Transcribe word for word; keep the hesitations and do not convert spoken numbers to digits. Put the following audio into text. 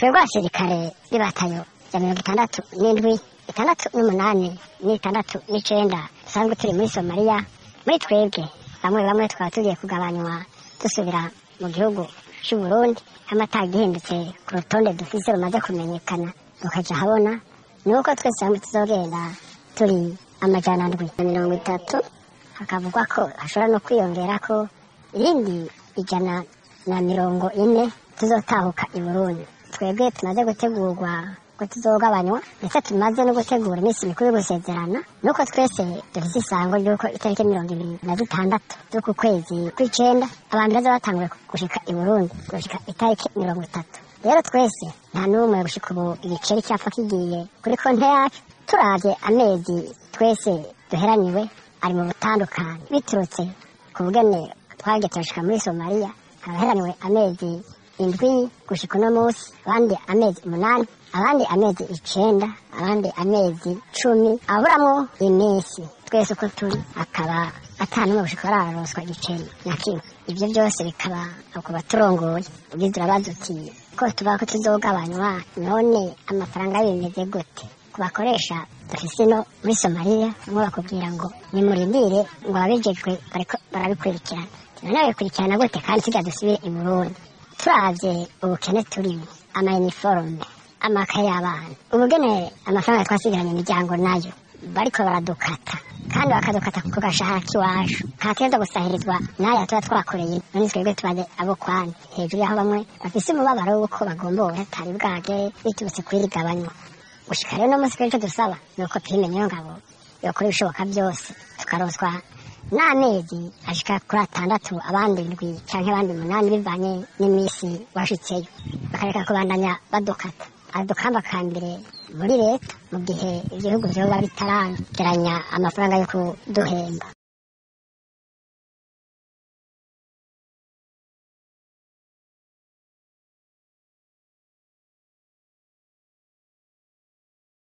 twebwe abasirikare b'ibatayo ya mirongo itandatu n'indwi itandatu n'umunani n'itandatu n'icenda dusanzwe turi muri Somaliya. Muri twebwe bamwe bamwe twaba tugiye kugabanywa dusubira mu gihugu c'u Burundi, amata gihindutse ku rutonde dufise rumaze kumenyekana rukaja habona, nuko twese hamwe tuzogenda turi amajana ndwi na mirongo itatu, hakavugwa ko hashobora no kwiyongera ko irindi ijana na mirongo ine tuzotahuka i Burundi. Twebwe tumaze gutegurwa ko tuzogabanywa ndetse tumaze no gutegura iminsi mikuru yo gusezerana, nuko twese dufise isango ry'uko itariki mirongo ibiri na zitandatu z'uku kwezi kw'icenda abantu baza batanguye gushika i Burundi gushika itariki mirongo itatu. Rero twese nta n'umwe gushika ubu igiceri cyapfa kigiye kuri konte yacu. Turavye amezi twese duheraniwe ari mu butandukane biturutse ku bugene twagiye turashika muri Somaliya. Abaheraniwe amezi indwi gushika uno musi, abandi amezi umunani, abandi amezi icenda, abandi amezi cumi, aburamwo iminsi. Twese uko turi akaba atanumwe gushika bararonswa igiceri na kimwe. Ivyo byose bikaba ukuba turongoye ugize urabaza uti ko tuvuga ko tuzogabanywa, none amafaranga bimeze gute? Kubakoresha dufise no muri Somaliya bamwe bakubwira ngo nimurindire ngo ababijejwe bariko barabikurikirana. Tunabikurikirana gute kandi tujya dusubire i Burundi? Turavye ubukene turimo, ama-uniforme, amakaye y'abana, ubugene amafaranga twasigaranye imiryango nayo bariko baradukata, kandi bakadukata ku gashahara k'iwacu ntategerezwa gusahirizwa n'aya tuba twakoreye. None twebwe tubaze abo kwani hejuru y'aho bamwe bafise umubabaro w'uko bagombora atari bwagere biturutse kuri rigabanywa. Gushika rero no musi kenshi dusaba nuko tumenye iyo ngabo yokora ibishoboka byose tukaronswa n'amezi ashika kuri atandatu, abandi indwi canke abandi umunani bivanye n'imisi washitseyo, bakareka kubandanya badukata adukamba kambere muri leta mu gihe igihugu vyoba bitarageranya amafaranga yo kuduhemba.